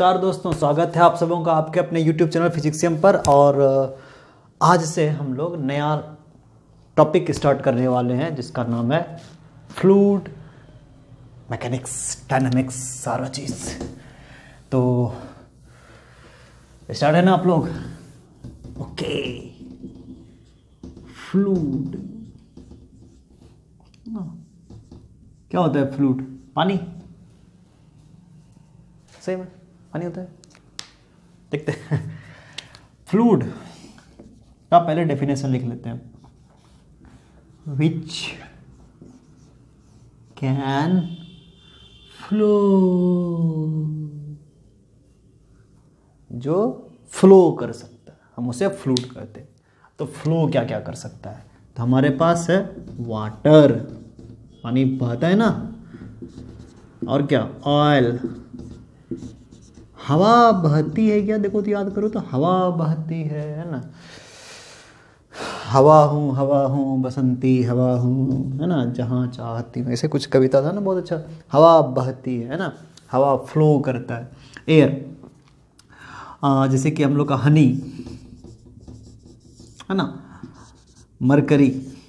नमस्कार दोस्तों, स्वागत है आप सबों का आपके अपने YouTube चैनल फिजिक्सियम पर। और आज से हम लोग नया टॉपिक स्टार्ट करने वाले हैं जिसका नाम है फ्लूइड मैकेनिक्स, डायनामिक्स, सारा चीज़। तो स्टार्ट है ना आप लोग? ओके। फ्लूइड क्या होता है? फ्लूइड पानी, सही में पानी होता है। देखते हैं फ्लूइड का पहले डेफिनेशन लिख लेते हैं। विच कैन फ्लो, जो फ्लो कर सकता है, हम उसे फ्लूइड कहते हैं। तो फ्लो क्या क्या कर सकता है? तो हमारे पास है वाटर, पानी बहता है ना, और क्या? ऑयल, हवा बहती है क्या? देखो तो याद करो तो हवा बहती है ना। हवा हूँ बसंती हवा हूँ, है ना, जहाँ चाहती हूँ, ऐसे कुछ कविता था ना, बहुत अच्छा। हवा बहती है ना, हवा फ्लो करता है। एयर, जैसे कि हम लोग का हनी है ना, मरकरी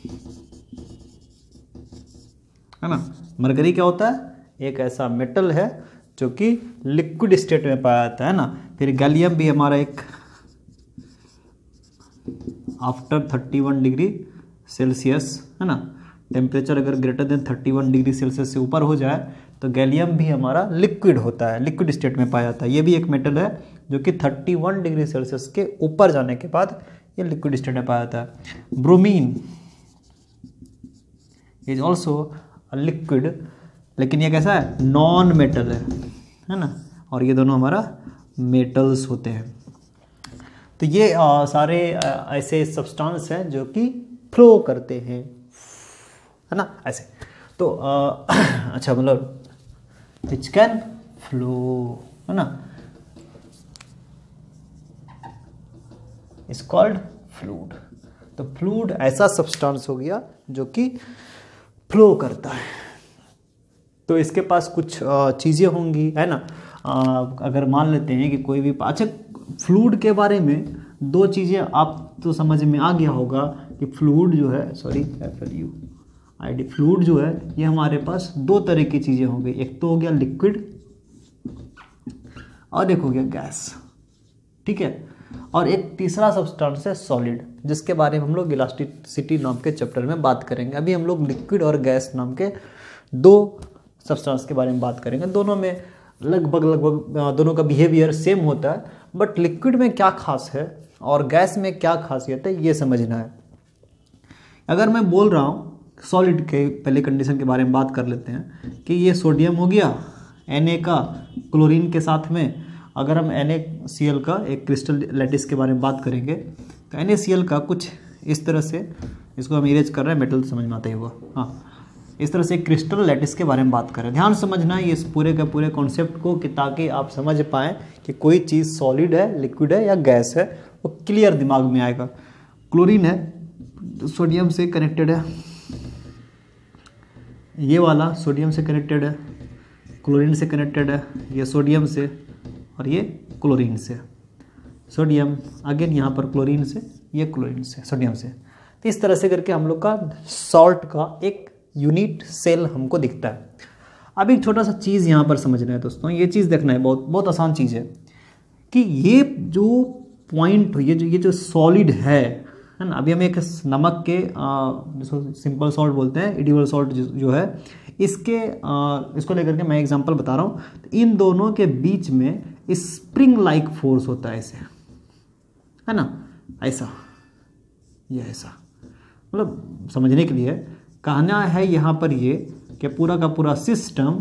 है ना। मरकरी क्या होता है? एक ऐसा मेटल है जो कि लिक्विड स्टेट में पाया जाता है ना। फिर गैलियम भी हमारा एक आफ्टर 31 डिग्री सेल्सियस है ना, टेम्परेचर अगर ग्रेटर देन 31 डिग्री सेल्सियस से ऊपर हो जाए तो गैलियम भी हमारा लिक्विड होता है, लिक्विड स्टेट में पाया जाता है। ये भी एक मेटल है जो कि 31 डिग्री सेल्सियस के ऊपर जाने के बाद ये लिक्विड स्टेट में पाया जाता है। ब्रोमीन इज ऑल्सो लिक्विड, लेकिन ये कैसा है? नॉन मेटल है ना। और ये दोनों हमारा मेटल्स होते हैं। तो ये सारे ऐसे सब्सटेंस हैं जो कि फ्लो करते हैं, है ना, ऐसे। तो अच्छा, मतलब विच कैन फ्लो, है ना, इज कॉल्ड फ्लूइड। तो फ्लूइड ऐसा सब्सटेंस हो गया जो कि फ्लो करता है। तो इसके पास कुछ चीज़ें होंगी, है ना। अगर मान लेते हैं कि कोई भी, अच्छा, फ्लूइड के बारे में दो चीज़ें आप तो समझ में आ गया होगा कि फ्लूइड जो है, FLUID, फ्लूइड जो है ये हमारे पास दो तरह की चीज़ें हो गई। एक तो हो गया लिक्विड और एक हो गया गैस, ठीक है। और एक तीसरा सब्सटेंस है सॉलिड, जिसके बारे में हम लोग इलास्टिसिटी नाम के चैप्टर में बात करेंगे। अभी हम लोग लिक्विड और गैस नाम के दो सब्सटेंस के बारे में बात करेंगे। दोनों में लगभग दोनों का बिहेवियर सेम होता है, बट लिक्विड में क्या खास है और गैस में क्या खासियत है ये समझना है। अगर मैं बोल रहा हूँ सॉलिड के पहले कंडीशन के बारे में बात कर लेते हैं कि ये सोडियम हो गया Na का क्लोरीन के साथ में। अगर हम NaCl का एक क्रिस्टल लैटिस के बारे में बात करेंगे तो NaCl का कुछ इस तरह से, इसको हम इरेज कर रहे हैं, मेटल समझ में आता ही होगा, हाँ, इस तरह से क्रिस्टल लैटिस के बारे में बात करें। ध्यान समझना है इस पूरे के पूरे कॉन्सेप्ट को, कि ताकि आप समझ पाएँ कि कोई चीज़ सॉलिड है, लिक्विड है या गैस है, वो क्लियर दिमाग में आएगा। क्लोरीन है तो सोडियम से कनेक्टेड है, ये वाला सोडियम से कनेक्टेड है, क्लोरीन से कनेक्टेड है, ये सोडियम से और ये क्लोरीन से। सोडियम अगेन यहाँ पर क्लोरीन से, ये क्लोरीन से, सोडियम से। तो इस तरह से करके हम लोग का सॉल्ट का एक यूनिट सेल हमको दिखता है। अब एक छोटा सा चीज़ यहाँ पर समझना है दोस्तों, ये चीज़ देखना है, बहुत बहुत आसान चीज़ है कि ये जो पॉइंट, ये जो सॉलिड है ना। अभी हम एक नमक के जिसको सिंपल सॉल्ट बोलते हैं, एडिबल सॉल्ट जो है, इसको लेकर के मैं एग्जांपल बता रहा हूँ। तो इन दोनों के बीच में स्प्रिंग लाइक फोर्स होता है, ऐसे, है ना, ऐसा, ये ऐसा, मतलब समझने के लिए कहना है यहाँ पर ये कि पूरा का पूरा सिस्टम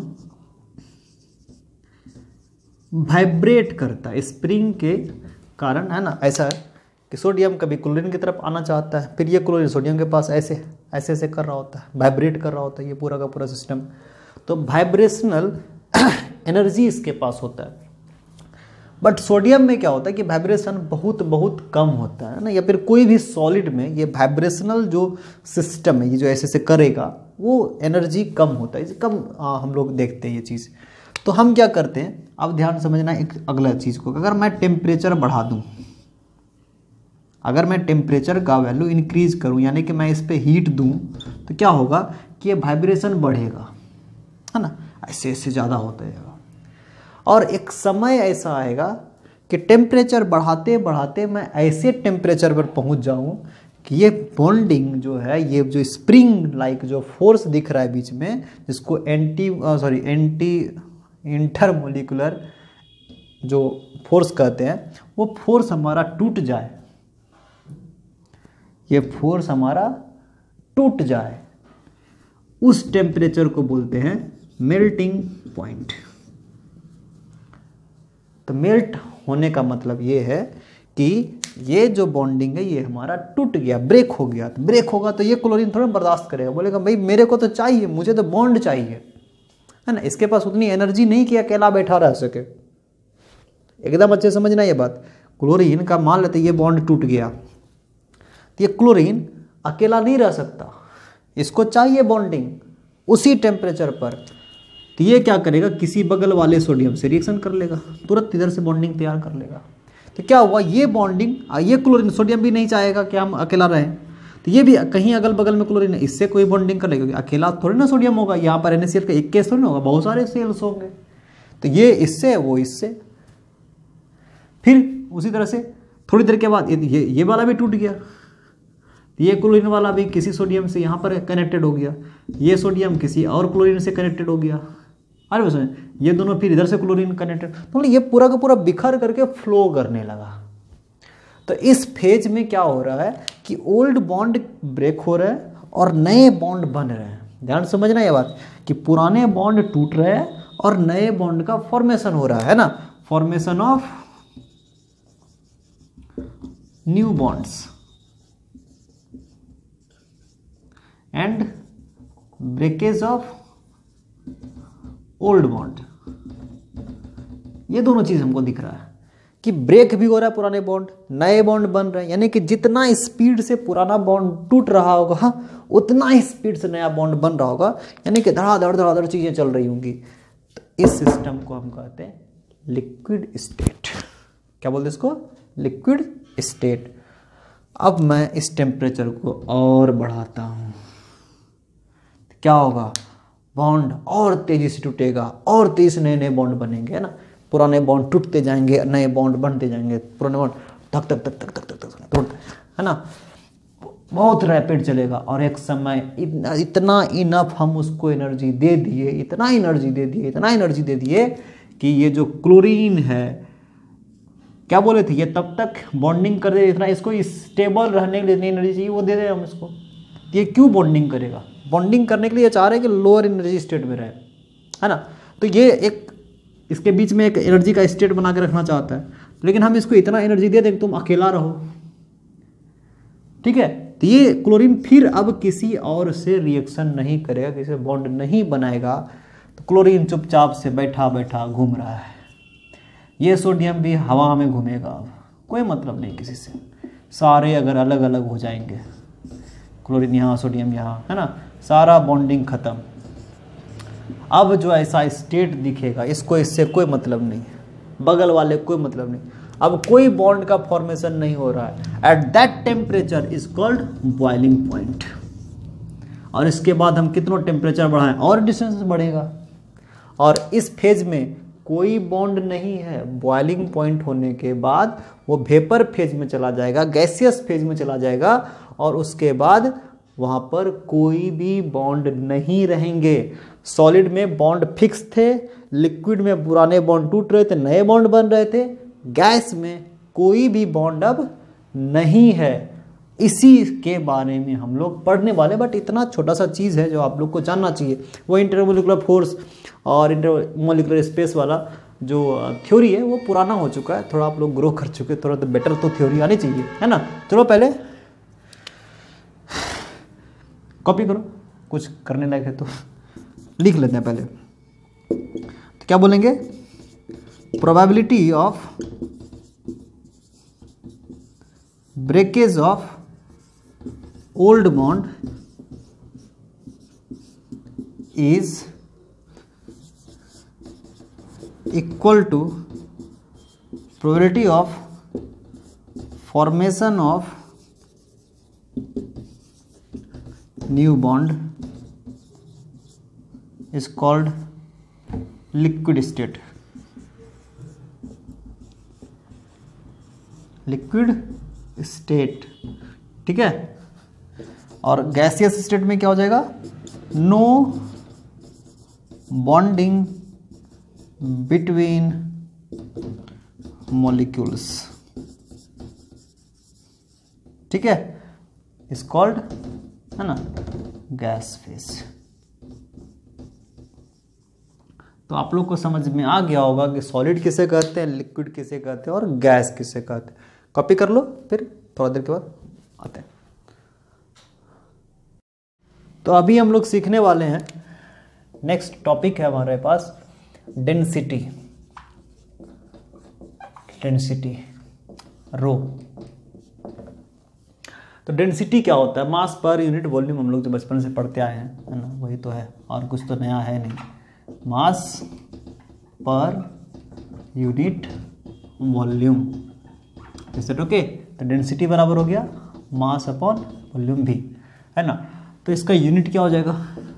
वाइब्रेट करता है स्प्रिंग के कारण, है ना। ऐसा है कि सोडियम कभी क्लोरीन की तरफ आना चाहता है, फिर ये क्लोरीन सोडियम के पास ऐसे ऐसे ऐसे कर रहा होता है, वाइब्रेट कर रहा होता है ये पूरा का पूरा सिस्टम। तो वाइब्रेशनल एनर्जी इसके पास होता है। बट सोडियम में क्या होता है कि वाइब्रेशन बहुत बहुत कम होता है ना, या फिर कोई भी सॉलिड में ये वाइब्रेशनल जो सिस्टम है, ये जो ऐसे ऐसे करेगा, वो एनर्जी कम होता है, कम हम लोग देखते हैं ये चीज़। तो हम क्या करते हैं, अब ध्यान समझना एक अगला चीज़ को, अगर मैं टेम्परेचर बढ़ा दूं, अगर मैं टेम्परेचर का वैल्यू इंक्रीज करूं, यानी कि मैं इस पे हीट दूं, तो क्या होगा कि ये वाइब्रेशन बढ़ेगा, है ना, ऐसे ऐसे ज़्यादा होता जाएगा। और एक समय ऐसा आएगा कि टेम्परेचर बढ़ाते बढ़ाते मैं ऐसे टेम्परेचर पर पहुंच जाऊं कि ये बॉन्डिंग जो है, ये जो स्प्रिंग लाइक जो फोर्स दिख रहा है बीच में, जिसको एंटी इंटरमोलिकुलर जो फोर्स कहते हैं, वो फोर्स हमारा टूट जाए, ये फोर्स हमारा टूट जाए, उस टेम्परेचर को बोलते हैं मेल्टिंग पॉइंट। तो मेल्ट होने का मतलब ये है कि ये जो बॉन्डिंग है ये हमारा टूट गया, ब्रेक हो गया। तो ब्रेक होगा तो ये क्लोरीन थोड़ा बर्दाश्त करेगा, बोलेगा भाई मेरे को तो चाहिए, मुझे तो बॉन्ड चाहिए, है ना, इसके पास उतनी एनर्जी नहीं कि अकेला बैठा रह सके। एकदम अच्छे समझना ये बात, क्लोरीन का मान लेते ये बॉन्ड टूट गया, तो ये क्लोरीन अकेला नहीं रह सकता, इसको चाहिए बॉन्डिंग उसी टेम्परेचर पर। तो ये क्या करेगा, किसी बगल वाले सोडियम से रिएक्शन कर लेगा, तुरंत इधर से बॉन्डिंग तैयार कर लेगा। तो क्या हुआ, ये बॉन्डिंग, ये क्लोरीन, सोडियम भी नहीं चाहेगा कि हम अकेला रहें, तो ये भी कहीं अगल बगल में क्लोरीन है, इससे कोई बॉन्डिंग कर लेगा, अकेला थोड़ी ना सोडियम होगा, यहाँ पर NaCl का एक केस थोड़ी ना होगा, बहुत सारे सेल्स होंगे। तो ये इससे, वो इससे, फिर उसी तरह से थोड़ी देर के बाद ये वाला भी टूट गया, ये क्लोरीन वाला भी किसी सोडियम से यहाँ पर कनेक्टेड हो गया, ये सोडियम किसी और क्लोरीन से कनेक्टेड हो गया, अरे बस ये दोनों फिर इधर से क्लोरीन कनेक्टेड, तो ये पूरा का पूरा बिखर करके फ्लो करने लगा। तो इस फेज में क्या हो रहा है कि ओल्ड बॉन्ड ब्रेक हो रहा है और नए बॉन्ड बन रहे हैं। ध्यान समझना ये बात कि पुराने बॉन्ड टूट रहे हैं और नए बॉन्ड का फॉर्मेशन हो रहा है ना, formation of new bonds and breakage of old bond. ये दोनों चीज हमको दिख रहा है कि ब्रेक भी हो रहा है पुराने बॉन्ड, नए बॉन्ड बन रहे हैं, यानी कि जितना स्पीड से पुराना बॉन्ड टूट रहा होगा उतना ही स्पीड से नया बॉन्ड बन रहा होगा, यानी कि धड़ाधड़ चीजें चल रही होंगी। तो इस सिस्टम को हम कहते हैं लिक्विड स्टेट। क्या बोलते हैं इसको, लिक्विड स्टेट। अब मैं इस टेम्परेचर को और बढ़ाता हूं, क्या होगा, बॉन्ड और तेजी से टूटेगा और तेजी से नए नए बॉन्ड बनेंगे, है ना, पुराने बॉन्ड टूटते जाएंगे, नए बॉन्ड बनते जाएंगे, पुराने बॉन्ड धक धक धक धक धक धक धक, है ना, बहुत रैपिड चलेगा। और एक समय इतना इनफ हम उसको एनर्जी दे दिए, इतना एनर्जी दे दिए कि ये जो क्लोरीन है, क्या बोले थे, ये तब तक बॉन्डिंग कर दे, इतना इसको स्टेबल रहने के लिए एनर्जी चाहिए, वो दे दे हम इसको। ये क्यों बॉन्डिंग करेगा, बॉन्डिंग करने के लिए चाह रहे हैं कि लोअर एनर्जी स्टेट में रहे, है ना। तो ये एक इसके बीच में एक एनर्जी का स्टेट बना के रखना चाहता है, लेकिन हम इसको इतना एनर्जी दे दें कि तुम अकेला रहो, ठीक है। तो ये क्लोरीन फिर अब किसी और से रिएक्शन नहीं करेगा, किसी से बॉन्ड नहीं बनाएगा, तो क्लोरीन चुपचाप से बैठा बैठा घूम रहा है। ये सोडियम भी हवा में घूमेगा, अब कोई मतलब नहीं किसी से, सारे अगर अलग अलग हो जाएंगे, क्लोरीन यहाँ सोडियम यहाँ, है ना, सारा बॉन्डिंग खत्म। अब जो ऐसा स्टेट दिखेगा, इसको इससे कोई मतलब नहीं, बगल वाले कोई मतलब नहीं, अब कोई बॉन्ड का फॉर्मेशन नहीं हो रहा है। At that temperature is called boiling point. और इसके बाद हम कितना टेम्परेचर बढ़ाएं और डिस्टेंस बढ़ेगा, और इस फेज में कोई बॉन्ड नहीं है। बॉइलिंग पॉइंट होने के बाद वो वेपर फेज में चला जाएगा, गैसियस फेज में चला जाएगा, और उसके बाद वहां पर कोई भी बॉन्ड नहीं रहेंगे। सॉलिड में बॉन्ड फिक्स थे, लिक्विड में पुराने बॉन्ड टूट रहे थे, नए बॉन्ड बन रहे थे, गैस में कोई भी बॉन्ड अब नहीं है। इसी के बारे में हम लोग पढ़ने वाले, बट इतना छोटा सा चीज़ है जो आप लोग को जानना चाहिए। वो इंटरमोलिकुलर फोर्स और इंटरमोलिकुलर स्पेस वाला जो थ्योरी है वो पुराना हो चुका है, थोड़ा आप लोग ग्रो कर चुके, थोड़ा तो बेटर तो थ्योरी आनी चाहिए, है ना। चलो पहले कॉपी करो, कुछ करने लायक है तो लिख लेते हैं पहले। तो क्या बोलेंगे, probability of breakage of old bond is equal to probability of formation of new bond is called liquid state. Liquid state, ठीक है। और गैसियस स्टेट में क्या हो जाएगा? नो बॉन्डिंग बिटवीन मॉलिक्यूल्स, ठीक है, इज कॉल्ड, है ना, गैस फेज। तो आप लोग को समझ में आ गया होगा कि सॉलिड किसे कहते हैं, लिक्विड किसे कहते हैं और गैस किसे कहते हैं। कॉपी कर लो, फिर थोड़ा देर के बाद आते हैं। तो अभी हम लोग सीखने वाले हैं, नेक्स्ट टॉपिक है हमारे पास डेंसिटी। Density rho. तो डेंसिटी क्या होता है? मास पर यूनिट वॉल्यूम। हम लोग जो बचपन से पढ़ते आए हैं, है ना, वही तो है, और कुछ तो नया है नहीं। Mass per unit volume, is it okay? तो डेंसिटी बराबर हो गया मास अपॉन वॉल्यूम भी, है ना। तो इसका यूनिट क्या हो जाएगा?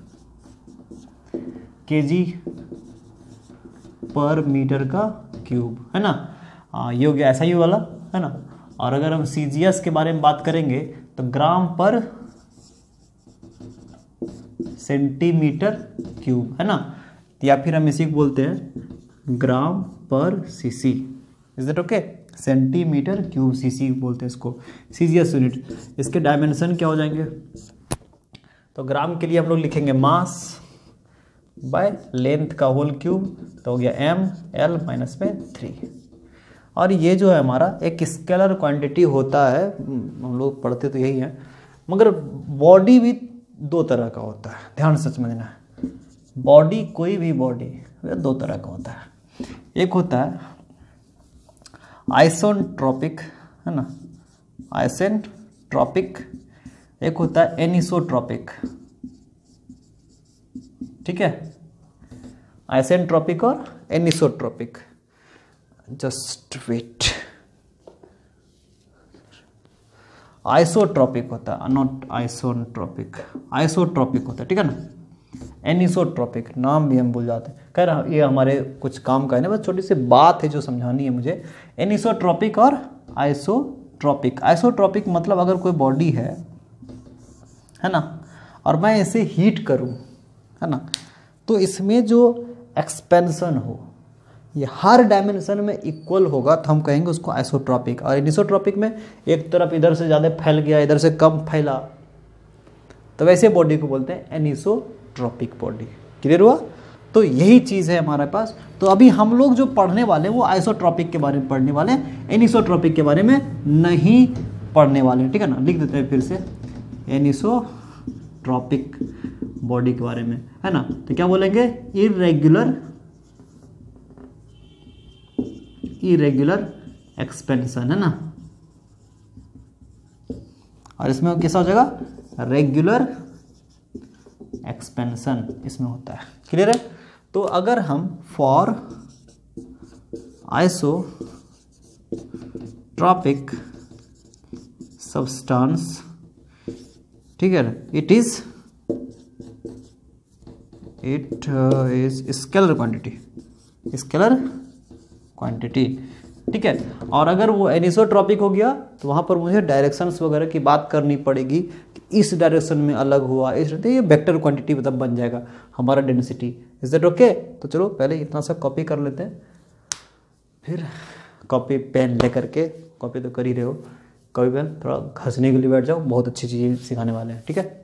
केजी पर मीटर का क्यूब, है ना। ये हो गया ऐसा ही वाला, है ना। और अगर हम सीजीएस के बारे में बात करेंगे तो ग्राम पर सेंटीमीटर क्यूब, है ना, या फिर हम इसी को बोलते हैं gram per CC. Is that okay? Centimetre cube CC बोलते हैं इसको, सीजीएस यूनिट। इसके डायमेंशन क्या हो जाएंगे? तो ग्राम के लिए हम लोग लिखेंगे मास बाय लेंथ का होल क्यूब, तो हो गया एम एल माइनस में 3। और ये जो है हमारा एक स्केलर क्वांटिटी होता है, हम लोग पढ़ते तो यही है, मगर बॉडी भी दो तरह का होता है, ध्यान से समझना है। बॉडी, कोई भी बॉडी दो तरह का होता है। एक होता है आइसोट्रोपिक, है ना, आइसेंट्रोपिक। एक होता है एनिसोट्रोपिक, ठीक है, आइसेंट्रोपिक और एनिसोट्रोपिक। जस्ट वेट, आइसोट्रोपिक होता है, नॉट आइसोट्रोपिक, आइसोट्रोपिक होता है, ठीक है ना। एनिसोट्रोपिक नाम भी हम भूल जाते हैं, कह रहा ये हमारे कुछ काम का है ना, बस छोटी सी बात है जो समझानी है मुझे। एनिसोट्रोपिक और आइसोट्रोपिक। आइसोट्रोपिक मतलब अगर कोई बॉडी है ना, और मैं इसे हीट करूं, है ना, तो इसमें जो एक्सपेंशन हो ये हर डायमेंशन में इक्वल होगा, तो हम कहेंगे उसको आइसोट्रोपिक। और एनिसोट्रोपिक में एक तरफ इधर से ज़्यादा फैल गया, इधर से कम फैला, तो वैसे बॉडी को बोलते हैं एनिसोट्रोपिक बॉडी। क्लियर हुआ? तो यही चीज़ है हमारे पास। तो अभी हम लोग जो पढ़ने वाले हैं वो आइसोट्रोपिक के बारे में पढ़ने वाले हैं, एनिसोट्रोपिक के बारे में नहीं पढ़ने वाले हैं, ठीक है ना। लिख देते हैं फिर से, एनिसोट्रोपिक बॉडी के बारे में, है ना। तो क्या बोलेंगे? इरेगुलर एक्सपेंशन, है ना। और इसमें कैसा हो जाएगा? रेगुलर एक्सपेंशन इसमें होता है। क्लियर है? तो अगर हम फॉर आइसोट्रोपिक सब्सटेंस, ठीक है, इट इज स्केलर क्वांटिटी, ठीक है। और अगर वो एनिसोट्रोपिक हो गया तो वहाँ पर मुझे डायरेक्शंस वगैरह की बात करनी पड़ेगी कि इस डायरेक्शन में अलग हुआ, इस ये वेक्टर क्वांटिटी मतलब बन जाएगा हमारा डेंसिटी। Is that okay? तो चलो पहले इतना सा कॉपी कर लेते हैं, फिर कॉपी पेन ले करके, कॉपी तो कर ही रहे हो, कॉपी पेन थोड़ा घसने के लिए बैठ जाओ, बहुत अच्छी चीज़ें सिखाने वाले हैं, ठीक है।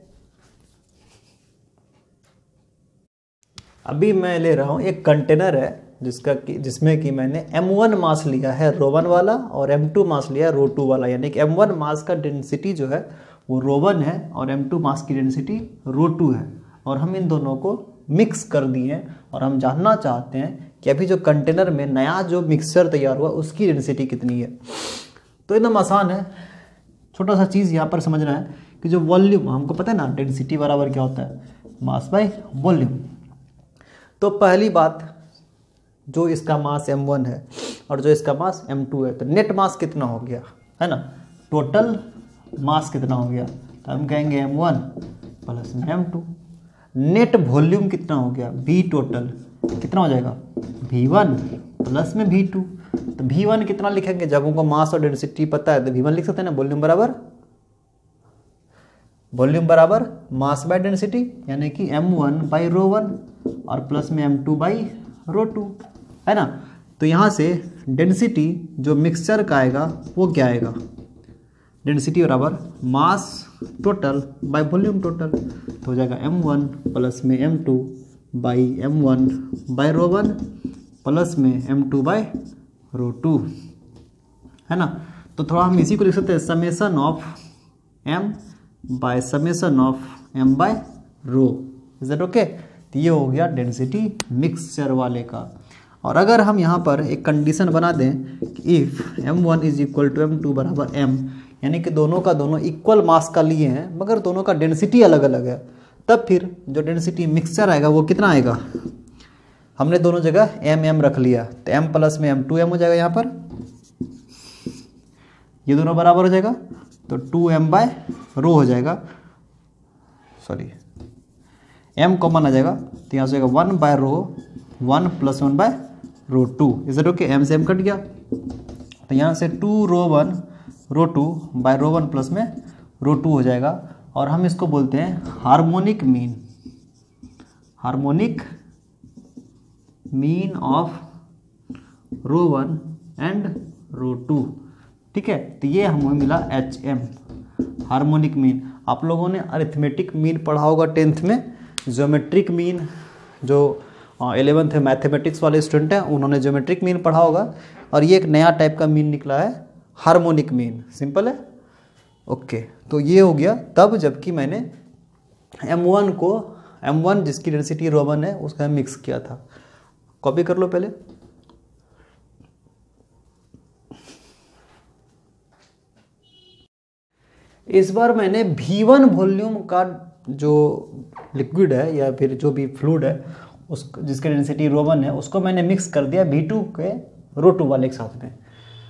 अभी मैं ले रहा हूँ एक कंटेनर है जिसमें कि मैंने m1 मास लिया है रो1 वाला और m2 मास लिया है रो2 वाला, यानी कि m1 मास का डेंसिटी जो है वो रो1 है और m2 मास की डेंसिटी रो2 है। और हम इन दोनों को मिक्स कर दिए हैं और हम जानना चाहते हैं कि अभी जो कंटेनर में नया जो मिक्सचर तैयार हुआ उसकी डेंसिटी कितनी है। तो एकदम आसान है, छोटा सा चीज़ यहाँ पर समझना है कि जो वॉल्यूम, हमको पता है ना डेंसिटी बराबर क्या होता है? Mass by volume. तो पहली बात, जो इसका मास m1 है और जो इसका मास m2 है, तो नेट मास कितना हो गया, है ना, टोटल मास कितना हो गया, तो हम कहेंगे m1 प्लस में m2। नेट वॉल्यूम कितना हो गया, v टोटल कितना हो जाएगा, v1 प्लस में v2। तो v1 कितना लिखेंगे, जब हमको मास और डेंसिटी पता है तो v1 लिख सकते हैं ना, वॉल्यूम बराबर मास बाय डेंसिटी, यानी कि m1 बाई रो1 और प्लस में m2 बाई रो2, है ना। तो यहाँ से डेंसिटी जो मिक्सचर का आएगा वो क्या आएगा, डेंसिटी बराबर mass total by volume total, तो हो जाएगा m1 प्लस में m2 by m1 by रो1 plus में m2 बाई रो2, है ना। तो थोड़ा हम इसी को लिख सकते हैं summation of m by summation of m by rho. Is that okay. तो ये हो गया डेंसिटी मिक्सचर वाले का। और अगर हम यहाँ पर एक कंडीशन बना दें कि if m1 is equal to m2 बराबर m, यानी कि दोनों का दोनों इक्वल मास का लिए हैं मगर दोनों का डेंसिटी अलग अलग है, तब फिर जो डेंसिटी मिक्सचर आएगा वो कितना आएगा, हमने दोनों जगह m रख लिया, तो m प्लस में m 2m हो जाएगा, यहाँ पर ये दोनों बराबर हो जाएगा, तो 2m बाय रो हो जाएगा, सॉरी m कॉमन आ जाएगा, तो यहाँ से जाएगा 1 by rho 1 plus 1 by rho 2। Is it okay. m से m कट गया, तो यहाँ से 2 रो 1 रो 2 बाय रो 1 प्लस में रो 2 हो जाएगा। और हम इसको बोलते हैं harmonic mean of rho 1 and rho 2, ठीक है। तो ये हमें मिला HM, हार्मोनिक मीन। आप लोगों ने अरिथमेटिक मीन पढ़ा होगा 10th में, ज्योमेट्रिक मीन जो 11th है मैथमेटिक्स वाले स्टूडेंट हैं उन्होंने ज्योमेट्रिक मीन पढ़ा होगा, और ये एक नया टाइप का मीन निकला है हार्मोनिक मीन। सिंपल है, ओके। तो ये हो गया तब जबकि मैंने m1 जिसकी डेंसिटी रो 1 है उसका मिक्स किया था। कॉपी कर लो पहले। इस बार मैंने V1 वॉल्यूम का जो लिक्विड है या फिर जो भी फ्लूइड है उस जिसकी डेंसिटी रो 1 है उसको मैंने मिक्स कर दिया V2 के रो 2 वाले के साथ में।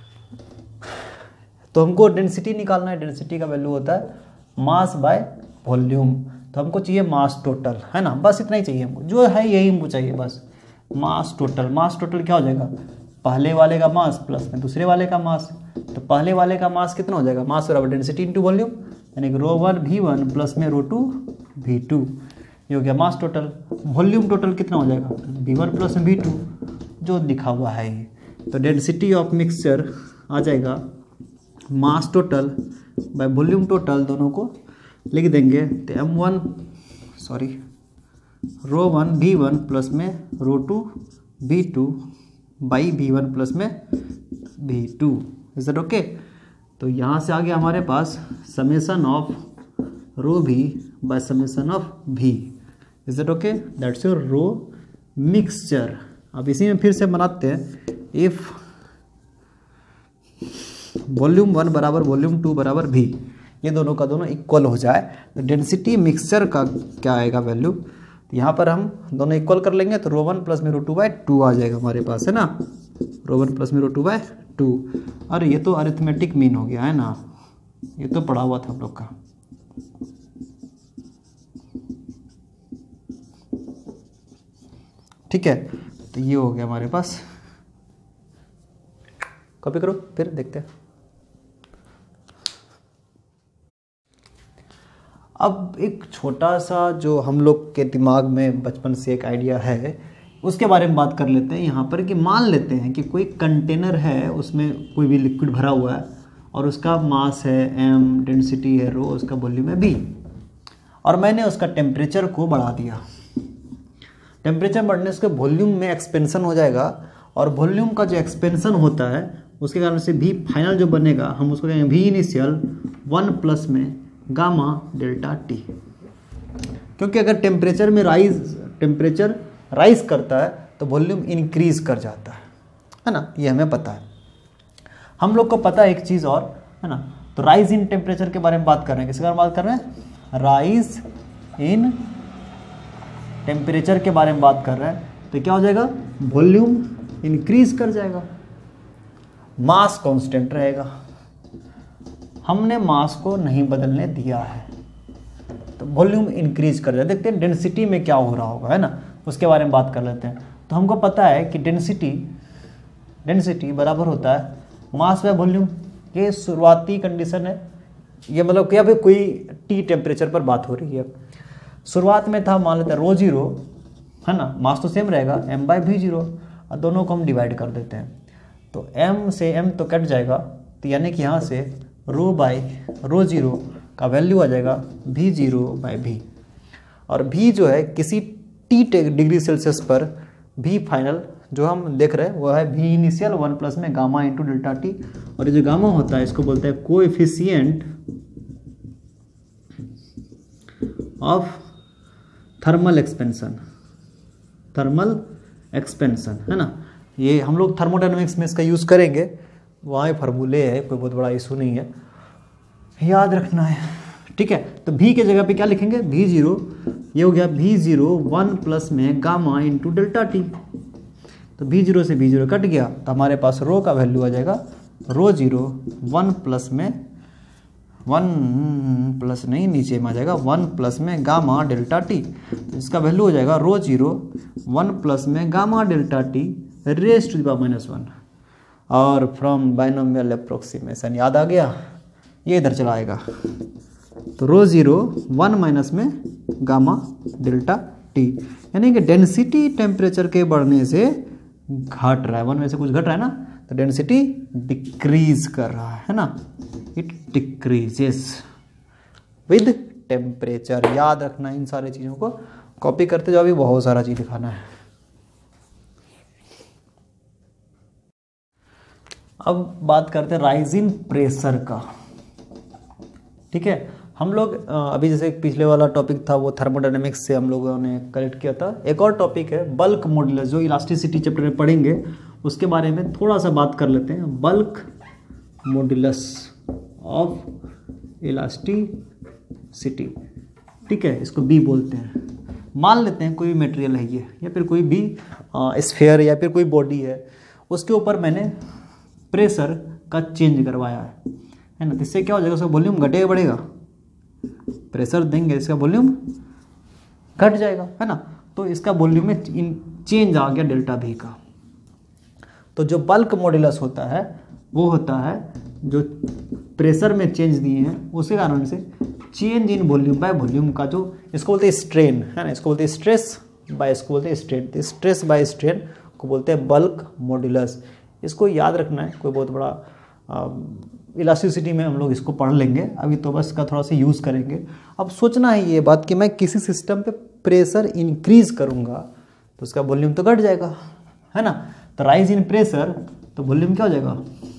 तो हमको डेंसिटी निकालना है, डेंसिटी का वैल्यू होता है मास बाय वॉल्यूम, तो हमको चाहिए मास टोटल, है ना, बस इतना ही चाहिए हमको, जो है यही हमको चाहिए बस, मास टोटल क्या हो जाएगा, पहले वाले का मास प्लस में दूसरे वाले का मास। तो पहले वाले का मास कितना हो जाएगा, मास बराबर डेंसिटी इंटू वॉल्यूम, यानी कि रो 1 V1 प्लस में रो 2 V2, ये हो गया मास टोटल। वॉल्यूम टोटल कितना हो जाएगा, V1 प्लस में V2 जो लिखा हुआ है ये। तो डेंसिटी ऑफ मिक्सचर आ जाएगा mass total by volume total, दोनों को लिख देंगे। तो रो 1 V1 प्लस में रो 2 V2 बाई V1 प्लस में V2। Is that okay. तो यहाँ से आ गया हमारे पास summation of rho V by summation of V। Is that okay, that's your rho mixture. अब इसी में फिर से बनाते हैं, इफ वॉल्यूम 1 बराबर वॉल्यूम 2 बराबर V, ये दोनों का दोनों इक्वल हो जाए तो डेंसिटी मिक्सचर का क्या आएगा वैल्यू, यहाँ पर हम दोनों इक्वल कर लेंगे तो रो 1 प्लस में रो 2 बाय 2 आ जाएगा हमारे पास, है ना, रो 1 प्लस में रो 2 बाय 2। अरे ये तो अरिथमेटिक मीन हो गया, है ना, ये तो पढ़ा हुआ था हम लोग का। ठीक है, तो ये हो गया हमारे पास। कॉपी करो फिर देखते हैं। अब एक छोटा सा जो हम लोग के दिमाग में बचपन से एक आइडिया है उसके बारे में बात कर लेते हैं यहाँ पर, कि मान लेते हैं कि कोई कंटेनर है, उसमें कोई भी लिक्विड भरा हुआ है और उसका मास है m, डेंसिटी है रो, उसका वॉल्यूम है v, और मैंने उसका टेम्परेचर को बढ़ा दिया। टेम्परेचर बढ़ने से वॉल्यूम में एक्सपेंशन हो जाएगा, और वॉल्यूम का जो एक्सपेंशन होता है उसके कारण से v फाइनल जो बनेगा हम उसको कहेंगे v इनिशियल 1 प्लस में गामा डेल्टा t। क्योंकि अगर टेम्परेचर राइज करता है तो वॉल्यूम इंक्रीज कर जाता है ना, ये हमें पता है। हम लोग को पता है एक चीज़ और, है ना, तो राइज इन टेम्परेचर के बारे में बात कर रहे हैं। किसके बारे में बात कर रहे हैं, राइज इन टेम्परेचर के बारे में बात कर रहे हैं। तो क्या हो जाएगा, वॉल्यूम इंक्रीज कर जाएगा, मास कांस्टेंट रहेगा। हमने मास को नहीं बदलने दिया है तो वॉल्यूम इंक्रीज कर जाएगा। देखते हैं डेंसिटी में क्या हो रहा होगा, है ना, उसके बारे में बात कर लेते हैं। तो हमको पता है कि डेंसिटी बराबर होता है मास बाय वॉल्यूम। ये शुरुआती कंडीशन है, ये मतलब कि अभी कोई टी टेम्परेचर पर बात हो रही है। शुरुआत में था, मान लेते हैं रो जीरो, है ना, मास तो सेम रहेगा m/v0, और दोनों को हम डिवाइड कर देते हैं तो m से m तो कट जाएगा, तो यानी कि यहाँ से रो जीरो का वैल्यू आ जाएगा v0/v। और v जो है किसी t डिग्री सेल्सियस पर v फाइनल जो हम देख रहे हैं वो है v इनिशियल 1 प्लस में गामा इंटू डेल्टा टी। और ये जो गामा होता है इसको बोलते हैं कोएफिशिएंट ऑफ थर्मल एक्सपेंशन, है ना। ये हम लोग थर्मोडायनेमिक्स में इसका यूज़ करेंगे, वहाँ फार्मूले है, कोई बहुत बड़ा इशू नहीं है, याद रखना है, ठीक है। तो v के जगह पे क्या लिखेंगे, v0, ये हो गया v0 1 प्लस में गामा इंटू डेल्टा टी। तो v0 से v0 कट गया तो हमारे पास रो का वैल्यू आ जाएगा रो जीरो 1 प्लस में 1 प्लस नहीं, नीचे में आ जाएगा 1 प्लस में गामा डेल्टा टी। तो इसका वैल्यू हो जाएगा रो जीरो 1 प्लस में gamma delta T raise to the power -1। और फ्रॉम बाइनोमियल अप्रोक्सीमेशन याद आ गया, ये इधर चला आएगा। तो रो जीरो 1 माइनस में गामा डेल्टा टी, यानी कि डेंसिटी टेम्परेचर के बढ़ने से घट रहा है, 1 में से कुछ घट रहा है ना, तो डेंसिटी डिक्रीज कर रहा है ना, इट डिक्रीजेस विद टेम्परेचर। याद रखना इन सारी चीज़ों को, कॉपी करते जाओ, अभी बहुत सारा चीज़ दिखाना है। अब बात करते हैं राइज इन प्रेशर का, ठीक है। हम लोग अभी जैसे पिछले वाला टॉपिक था वो थर्मोडायनेमिक्स से हम लोगों ने कलेक्ट किया था। एक और टॉपिक है बल्क मॉड्यूलस, जो इलास्टिसिटी चैप्टर में पढ़ेंगे, उसके बारे में थोड़ा सा बात कर लेते हैं। बल्क मॉड्यूलस ऑफ इलास्टिसिटी, ठीक है, इसको बी बोलते हैं। मान लेते हैं कोई भी मटेरियल है ये, या फिर कोई भी स्फीयर या फिर कोई बॉडी है, उसके ऊपर मैंने प्रेशर का चेंज करवाया है ना, तो इससे क्या हो जाएगा, उसका वॉल्यूम घटेगा बढ़ेगा, प्रेशर देंगे इसका वॉल्यूम घट जाएगा, है ना। तो इसका वॉल्यूम में चेंज आ गया डेल्टा भी का। तो जो बल्क मॉड्यूलस होता है वो होता है जो प्रेशर में चेंज दिए हैं उसके कारण से change in volume by volume का, जो इसको बोलते हैं स्ट्रेन, है ना, इसको बोलते हैं स्ट्रेस बाय, इसको बोलते हैं स्ट्रेन। तो स्ट्रेस बाय स्ट्रेन को बोलते हैं बल्क मॉड्यूलस। इसको याद रखना है, कोई बहुत बड़ा इलास्टिसिटी में हम लोग इसको पढ़ लेंगे, अभी तो बस इसका थोड़ा सा यूज़ करेंगे। अब सोचना है ये बात कि मैं किसी सिस्टम पे प्रेशर इंक्रीज करूँगा तो उसका वॉल्यूम तो घट जाएगा, है ना। तो राइज इन प्रेशर, तो वॉल्यूम क्या हो जाएगा,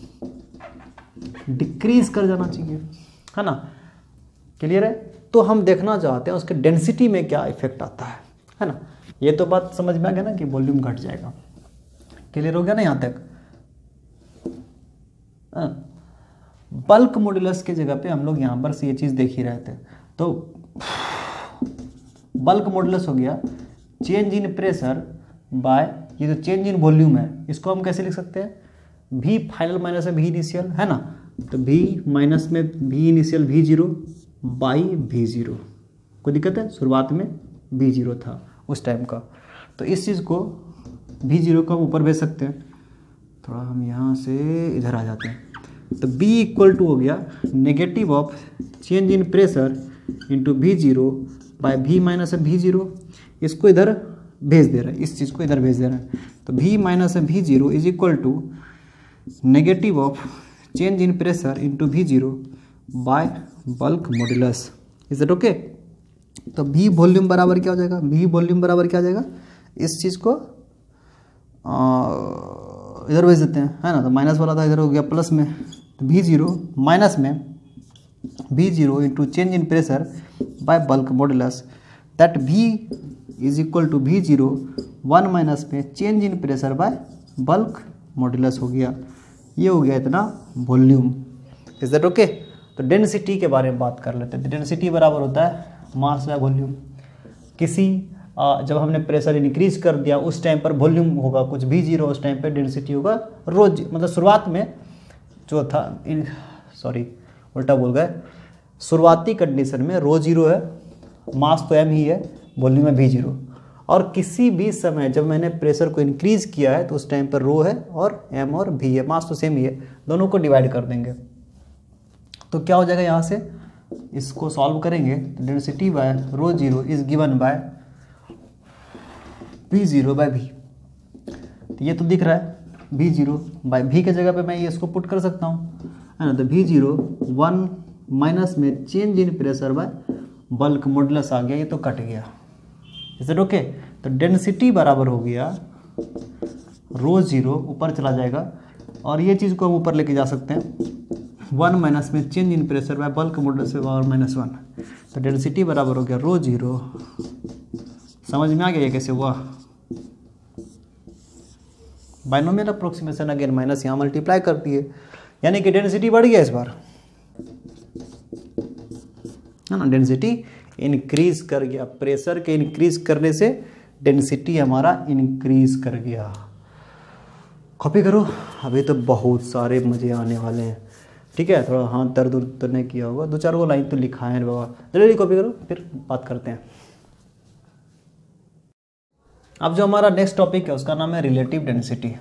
डिक्रीज कर जाना चाहिए, है ना। क्लियर है। तो हम देखना चाहते हैं उसके डेंसिटी में क्या इफेक्ट आता है ना। ये तो बात समझ में आ गया ना कि वॉल्यूम घट जाएगा। क्लियर हो गया ना यहाँ तक। बल्क मॉड्यूलस के जगह पे हम लोग यहाँ पर से ये चीज़ देख ही रहे थे। तो बल्क मॉड्यूलस हो गया चेंज इन प्रेशर बाय, ये जो चेंज इन वॉल्यूम है इसको हम कैसे लिख सकते हैं, v फाइनल माइनस में v इनिशियल, है ना। तो v माइनस में v initial v0 by v0, कोई दिक्कत है, शुरुआत में v0 था उस टाइम का। तो इस चीज़ को v0 को हम ऊपर भेज सकते हैं, थोड़ा हम यहाँ से इधर आ जाते हैं। तो b इक्वल टू हो गया negative of change in pressure into v0 by v minus v0, इसको इधर भेज दे रहा है, इस चीज़ को इधर भेज दे रहा है। तो v minus v0 is equal to negative of change in pressure into v0 by bulk modulus. Is it okay. तो v वॉल्यूम बराबर क्या हो जाएगा, v वॉल्यूम बराबर क्या आ जाएगा, इस चीज़ को इधर भेज देते हैं, है ना। तो माइनस वाला था इधर हो गया प्लस में, तो v0 माइनस में v0 into change in pressure by bulk modulus, that v is equal to v0 1 minus में change in pressure by bulk modulus हो गया। ये हो गया इतना वॉल्यूम। Is that okay. तो डेंसिटी के बारे में बात कर लेते हैं। डेंसिटी बराबर होता है मास बाय वॉल्यूम। किसी जब हमने प्रेशर इंक्रीज कर दिया उस टाइम पर वॉल्यूम होगा कुछ भी जीरो, उस टाइम पर डेंसिटी होगा रोज, मतलब शुरुआत में जो था सॉरी उल्टा बोल गए, शुरुआती कंडीशन में रो जीरो है, मास तो एम ही है, वॉल्यूम है भी जीरो, और किसी भी समय जब मैंने प्रेशर को इंक्रीज किया है तो उस टाइम पर रो है और एम और भी है, मास तो सेम ही है, दोनों को डिवाइड कर देंगे तो क्या हो जाएगा, यहाँ से इसको सॉल्व करेंगे तो density by rho zero is given by V zero by V, तो ये तो दिख रहा है भी जीरो बाय भी के जगह पे मैं ये इसको पुट कर सकता हूँ, है ना, तो भी जीरो 1 माइनस में change in pressure by bulk modulus आ गया, ये तो कट गया, इज इट ओके। तो डेंसिटी बराबर हो गया रो जीरो ऊपर चला जाएगा और ये चीज़ को हम ऊपर लेके जा सकते हैं 1 माइनस में change in pressure by bulk modulus power -1, तो डेंसिटी बराबर हो गया रो जीरो, समझ में आ गया ये कैसे हुआ, बाइनोमियल अप्रोक्सीमेशन अगेन माइनस यहाँ मल्टीप्लाई करती है, यानी कि डेंसिटी बढ़ गया इस बार, है ना, डेंसिटी इंक्रीज कर गया, प्रेशर के इंक्रीज करने से डेंसिटी हमारा इंक्रीज कर गया। कॉपी करो, अभी तो बहुत सारे मजे आने वाले हैं, ठीक है, थोड़ा हाथ दर्द उर्द तो नहीं किया होगा, 2-4 वो लाइन तो लिखा है बाबा, जल्दी कॉपी करो फिर बात करते हैं। अब जो हमारा नेक्स्ट टॉपिक है उसका नाम है relative density.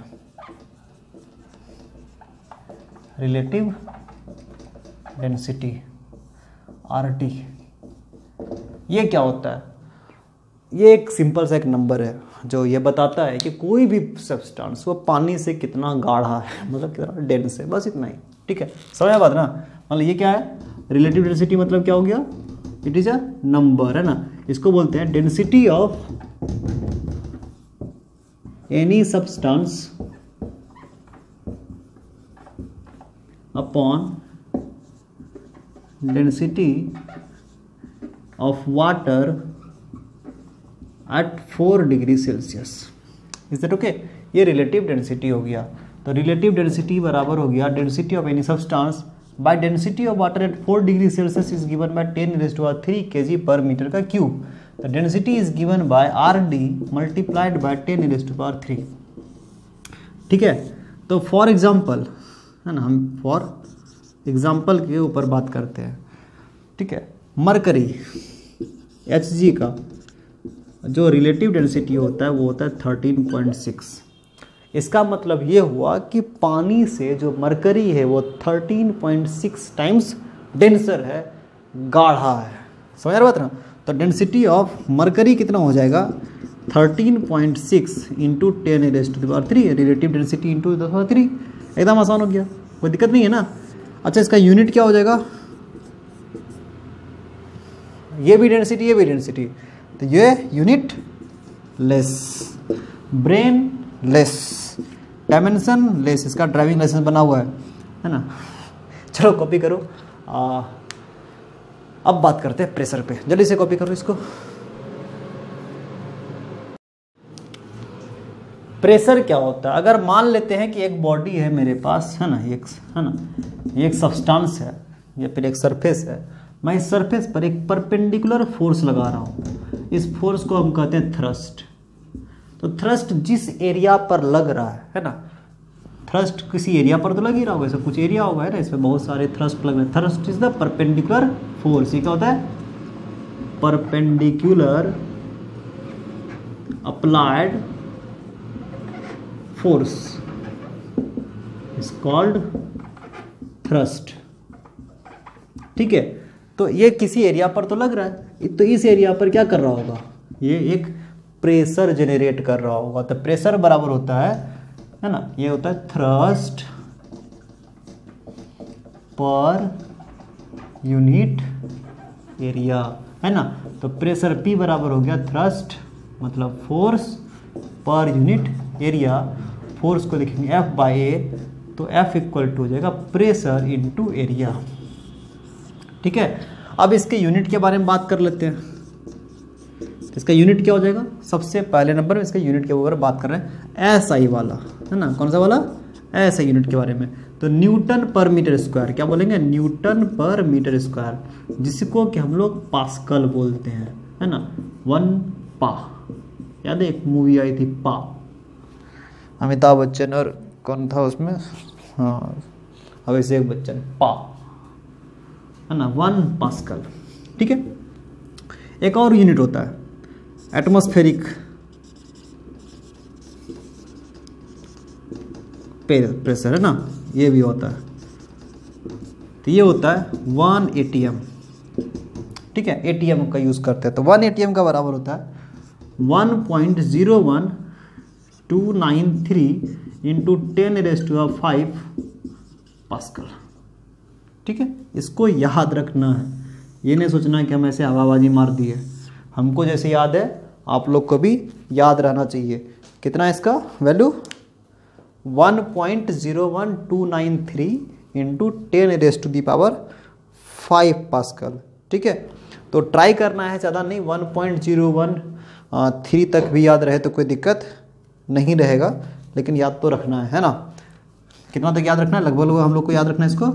Relative density RT, ये क्या होता है, ये एक सिंपल सा एक नंबर है जो ये बताता है कि कोई भी सब्सटेंस वो पानी से कितना गाढ़ा है, मतलब कितना डेंस है, बस इतना ही, ठीक है, समझ बात ना। मतलब ये क्या है, रिलेटिव डेंसिटी मतलब क्या हो गया, इट इज अ नंबर, है ना, इसको बोलते हैं density of any substance upon density of water at 4 degree Celsius, is that okay, ये रिलेटिव डेंसिटी हो गया। तो रिलेटिव डेंसिटी बराबर हो गया density of any substance by density of water at 4 degree Celsius is given by 10⁻³ kg पर metre का cube, तो density is given by RD multiplied by 10⁻³, ठीक है। तो फॉर एग्जाम्पल, है ना, हम फॉर एग्जाम्पल के ऊपर बात करते हैं, ठीक है, मरकरी Hg का जो रिलेटिव डेंसिटी होता है वो होता है 13.6, इसका मतलब ये हुआ कि पानी से जो मरकरी है वो 13.6 टाइम्स डेंसर है, गाढ़ा है, समझ रहे बात ना। तो डेंसिटी ऑफ मरकरी कितना हो जाएगा 13.6 इंटू 10⁻³ रिलेटिव डेंसिटी इंटू 10⁻³, एकदम आसान हो गया, कोई दिक्कत नहीं है ना। अच्छा, इसका यूनिट क्या हो जाएगा, ये भी डेंसिटी ये भी डेंसिटी, तो ये unitless, brainless, dimensionless, इसका ड्राइविंग लाइसेंस बना हुआ है ना। चलो कॉपी करो, अब बात करते हैं प्रेशर पे, जल्दी से कॉपी करो इसको। प्रेशर क्या होता है, अगर मान लेते हैं कि एक बॉडी है मेरे पास, है ना, ये एक सब्सटेंस है या फिर एक सरफेस है, मैं इस सरफेस पर एक परपेंडिकुलर फोर्स लगा रहा हूँ, इस फोर्स को हम कहते हैं थ्रस्ट। तो थ्रस्ट जिस एरिया पर लग रहा है ना, थ्रस्ट किसी एरिया पर तो लग ही रहा होगा, ऐसा कुछ एरिया होगा, है ना, इसमें बहुत सारे थ्रस्ट लग रहे हैं। Thrust is the perpendicular force, ये क्या होता है, perpendicular applied force is called thrust, ठीक है। तो ये किसी एरिया पर तो लग रहा है, तो इस एरिया पर क्या कर रहा होगा, ये एक प्रेशर जनरेट कर रहा होगा। तो प्रेशर बराबर होता है ना, ये होता है थ्रस्ट पर यूनिट एरिया, है ना। तो प्रेशर P बराबर हो गया थ्रस्ट मतलब force per unit area, force को देखेंगे F/A, तो F इक्वल टू हो जाएगा प्रेशर इनटू एरिया, ठीक है। अब इसके यूनिट के बारे में बात कर लेते हैं, इसका यूनिट क्या हो जाएगा, सबसे पहले नंबर में इसका यूनिट के ऊपर बात कर रहे हैं, SI वाला, है ना, कौन सा वाला, SI यूनिट के बारे में। तो न्यूटन पर मीटर स्क्वायर, क्या बोलेंगे, न्यूटन पर मीटर स्क्वायर, जिसको कि हम लोग पास्कल बोलते हैं, है ना, 1 पा, याद है एक मूवी आई थी पा, अमिताभ बच्चन और कौन था उसमें, हाँ अभिषेक बच्चन, पा है ना, 1 पास्कल। ठीक है, एक और यूनिट होता है एटमॉस्फेरिक प्रेशर, है ना, ये भी होता है। तो ये होता है 1 ATM। ठीक है, ATM का यूज़ करते हैं तो 1 ATM का बराबर होता है 1.01293 इंटू 10⁵ पास्कल। ठीक है, इसको याद रखना है, ये नहीं सोचना है कि हम ऐसे हवाबाजी मार दी है। हमको जैसे याद है आप लोग को भी याद रहना चाहिए। कितना है इसका वैल्यू, 1.01293 इंटू 10⁵ पास्कल। ठीक है, तो ट्राई करना है, ज़्यादा नहीं, 1.013 तक भी याद रहे तो कोई दिक्कत नहीं रहेगा, लेकिन याद तो रखना है ना। कितना तक याद रखना है, लगभग हम लोग को याद रखना है इसको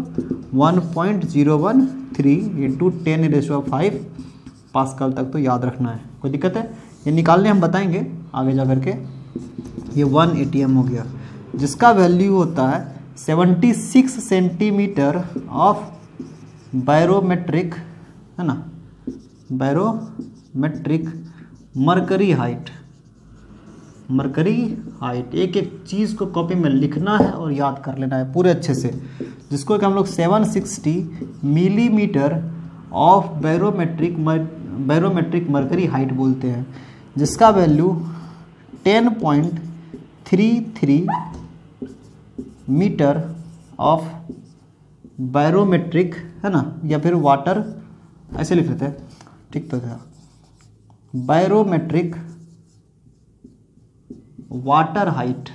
1.013 इंटू 10⁵ पास्कल तक तो याद रखना है। कोई दिक्कत है, ये निकालने हम बताएंगे आगे जा करके। ये 1 ATM हो गया जिसका वैल्यू होता है 76 सेंटीमीटर ऑफ बैरोमेट्रिक, है ना, barometric mercury height. Mercury height, एक एक चीज़ को कॉपी में लिखना है और याद कर लेना है पूरे अच्छे से, जिसको कि हम लोग 760 millimetre of barometric mercury height बोलते हैं, जिसका वैल्यू 10.33 मीटर ऑफ बैरोमेट्रिक, है ना, या फिर वाटर, ऐसे लिख लेते हैं, ठीक तो था, बैरोमेट्रिक वाटर हाइट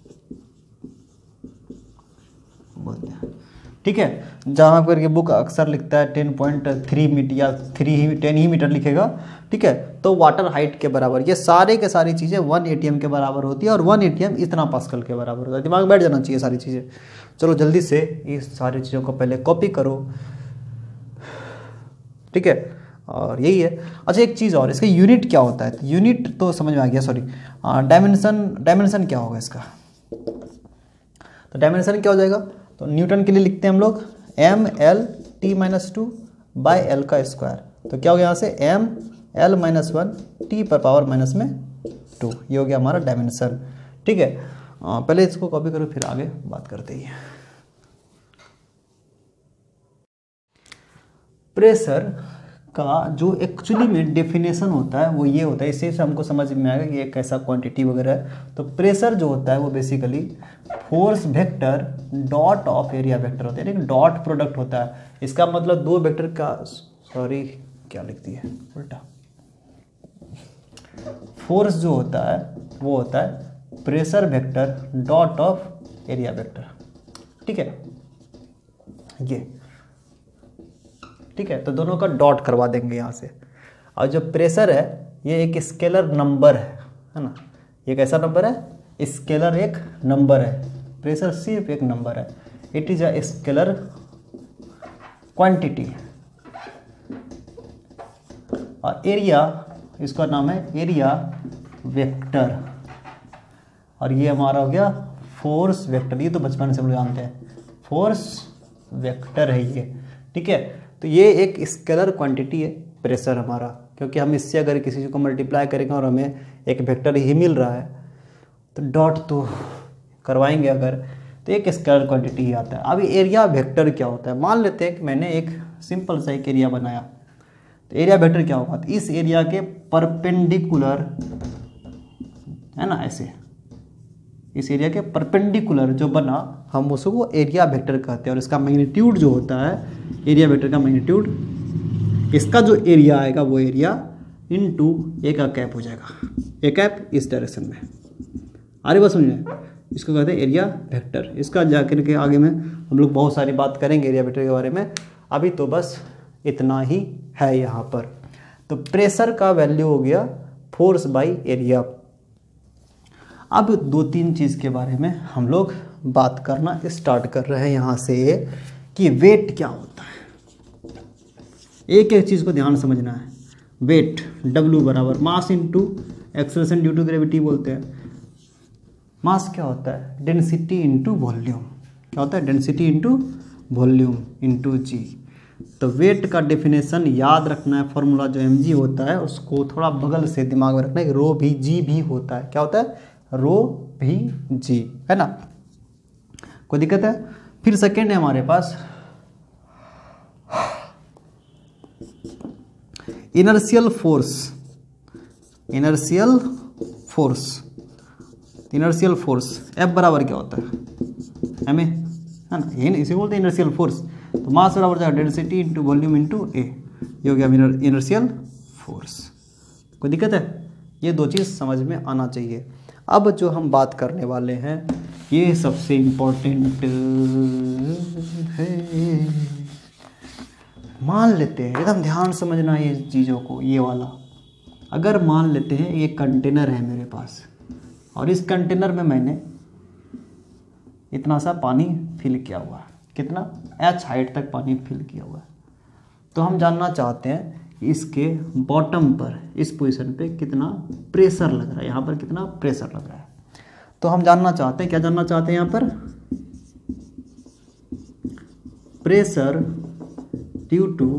बोलते हैं। ठीक है, जहाँ पर ये बुक अक्सर लिखता है 10.3 मीटर या 10 ही मीटर लिखेगा। ठीक है, तो वाटर हाइट के बराबर ये सारे के सारी चीज़ें 1 ATM के बराबर होती है, और 1 ATM इतना पास्कल के बराबर होता है। दिमाग में बैठ जाना चाहिए सारी चीज़ें। चलो जल्दी से इस सारी चीज़ों को पहले कॉपी करो। ठीक है, और यही है। अच्छा एक चीज़ और, इसका यूनिट क्या होता है, यूनिट तो समझ में आ गया, सॉरी डायमेंशन क्या होगा इसका, तो डायमेंशन क्या हो जाएगा, तो न्यूटन के लिए लिखते हैं हम लोग mL/T-2/L का स्क्वायर। तो क्या हो गया यहाँ से mL-1 T⁻⁻2, ये हो गया हमारा डायमेंशन। ठीक है, पहले इसको कॉपी करो फिर आगे बात करते हैं। प्रेशर का जो एक्चुअली में डेफिनेशन होता है वो ये होता है, इससे हमको समझ में आएगा कि ये कैसा क्वांटिटी वगैरह है। तो प्रेशर जो होता है वो basically force vector dot of area vector होता है, डॉट प्रोडक्ट होता है। इसका मतलब दो वेक्टर का, सॉरी क्या लिखती है उल्टा, फोर्स जो होता है वो होता है pressure vector dot of area vector. ठीक है, ये ठीक है, तो दोनों का डॉट करवा देंगे यहाँ से। और जो प्रेशर है ये एक स्केलर नंबर है ना, ये कैसा नंबर है, स्केलर एक नंबर है, प्रेशर सिर्फ एक नंबर है, it is a scalar quantity. और एरिया, इसका नाम है एरिया वेक्टर, और ये हमारा हो गया फोर्स वेक्टर। ये तो बचपन से हम लोग जानते हैं, फोर्स वेक्टर है ये। ठीक है, तो ये एक स्केलर क्वांटिटी है प्रेशर हमारा, क्योंकि हम इससे अगर किसी चीज़ को मल्टीप्लाई करेंगे और हमें एक वेक्टर ही मिल रहा है तो डॉट तो करवाएंगे अगर, तो एक स्केलर क्वांटिटी ही आता है। अब एरिया वेक्टर क्या होता है, मान लेते हैं कि मैंने एक सिंपल सा एक एरिया बनाया, तो एरिया वेक्टर क्या होगा, तो इस एरिया के परपेंडिकुलर, है ना, ऐसे इस एरिया के परपेंडिकुलर जो बना हम उसको एरिया वेक्टर कहते हैं। और इसका मैग्नीट्यूड जो होता है, एरिया वेक्टर का मैग्नीट्यूड, इसका जो एरिया आएगा वो एरिया इनटू ए का कैप हो जाएगा, ए कैप इस डायरेक्शन में। अरे बस समझे, इसको कहते हैं एरिया वेक्टर। इसका जाकर के आगे में हम लोग बहुत सारी बात करेंगे एरिया वेक्टर के बारे में, अभी तो बस इतना ही है यहाँ पर। तो प्रेशर का वैल्यू हो गया फोर्स बाई एरिया। अब दो तीन चीज़ के बारे में हम लोग बात करना स्टार्ट कर रहे हैं यहाँ से, कि वेट क्या होता है। एक एक चीज़ को ध्यान समझना है। वेट W बराबर mass into acceleration due to gravity बोलते हैं। मास क्या होता है? Density into volume. क्या होता है? Density into volume into g. तो वेट का डेफिनेशन याद रखना है, फॉर्मूला जो mg होता है उसको थोड़ा बगल से दिमाग में रखना है, रो भी जी भी होता है। क्या होता है? रो भी जी, है ना? कोई दिक्कत है? फिर सेकेंड है हमारे पास inertial force. Inertial force, inertial force F बराबर क्या होता है? ma, है ना? ये इसे बोलते हैं इनर्शियल फोर्स। तो मास बराबर जाएगा density into volume into a, ये हो गया इनर्शियल फोर्स। कोई दिक्कत है? ये दो चीज़ समझ में आना चाहिए। अब जो हम बात करने वाले हैं ये सबसे इम्पोर्टेंट है। मान लेते हैं, एकदम ध्यान समझना ये चीज़ों को, ये वाला। अगर मान लेते हैं ये कंटेनर है मेरे पास और इस कंटेनर में मैंने इतना सा पानी फिल किया हुआ है। कितना? h हाइट तक पानी फिल किया हुआ है। तो हम जानना चाहते हैं कि इसके बॉटम पर, इस पोजीशन पे कितना प्रेशर लग रहा है, यहाँ पर कितना प्रेशर लग रहा है। तो हम जानना चाहते हैं, क्या जानना चाहते हैं यहाँ पर? Pressure due to